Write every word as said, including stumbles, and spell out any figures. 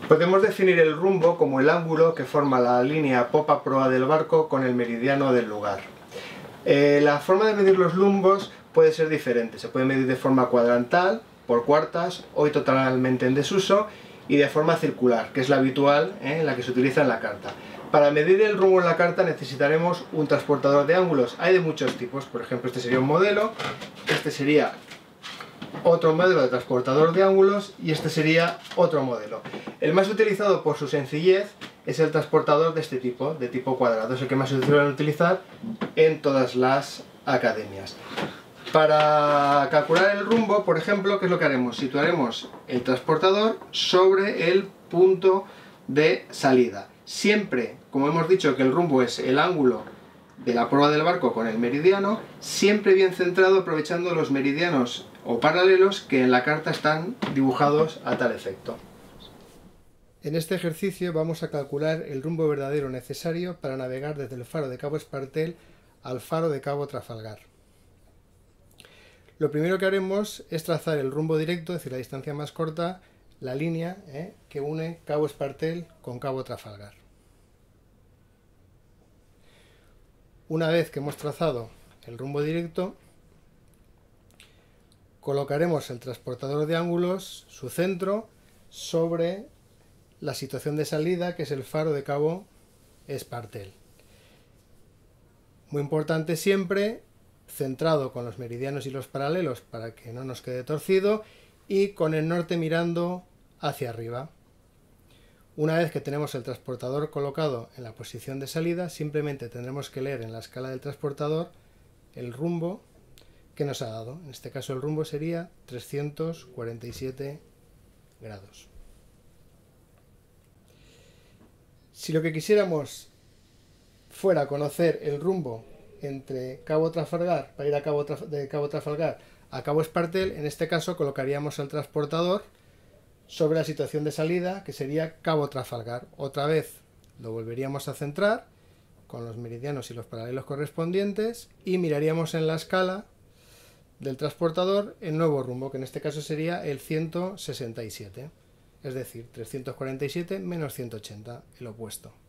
Podemos definir el rumbo como el ángulo que forma la línea popa-proa del barco con el meridiano del lugar. Eh, la forma de medir los rumbos puede ser diferente. Se puede medir de forma cuadrantal, por cuartas, hoy totalmente en desuso, y de forma circular, que es la habitual, ¿eh? la que se utiliza en la carta. Para medir el rumbo en la carta necesitaremos un transportador de ángulos. Hay de muchos tipos, por ejemplo este sería un modelo, este sería otro modelo de transportador de ángulos y este sería otro modelo. El más utilizado por su sencillez es el transportador de este tipo, de tipo cuadrado, es el que más se suele utilizar en todas las academias. Para calcular el rumbo, por ejemplo, ¿qué es lo que haremos? Situaremos el transportador sobre el punto de salida. Siempre, como hemos dicho que el rumbo es el ángulo de la proa del barco con el meridiano, siempre bien centrado, aprovechando los meridianos o paralelos que en la carta están dibujados a tal efecto. En este ejercicio vamos a calcular el rumbo verdadero necesario para navegar desde el faro de Cabo Espartel al faro de Cabo Trafalgar. Lo primero que haremos es trazar el rumbo directo, es decir, la distancia más corta, la línea ¿eh? que une Cabo Espartel con Cabo Trafalgar. Una vez que hemos trazado el rumbo directo, colocaremos el transportador de ángulos, su centro, sobre la situación de salida, que es el faro de Cabo Espartel. Muy importante siempre, centrado con los meridianos y los paralelos para que no nos quede torcido y con el norte mirando hacia arriba. Una vez que tenemos el transportador colocado en la posición de salida, simplemente tendremos que leer en la escala del transportador el rumbo que nos ha dado. En este caso el rumbo sería trescientos cuarenta y siete grados. Si lo que quisiéramos fuera conocer el rumbo entre Cabo Trafalgar, para ir a Cabo Traf- de Cabo Trafalgar a Cabo Espartel, en este caso colocaríamos el transportador sobre la situación de salida, que sería Cabo Trafalgar. Otra vez lo volveríamos a centrar con los meridianos y los paralelos correspondientes y miraríamos en la escala del transportador el nuevo rumbo, que en este caso sería el ciento sesenta y siete, es decir, trescientos cuarenta y siete menos ciento ochenta, el opuesto.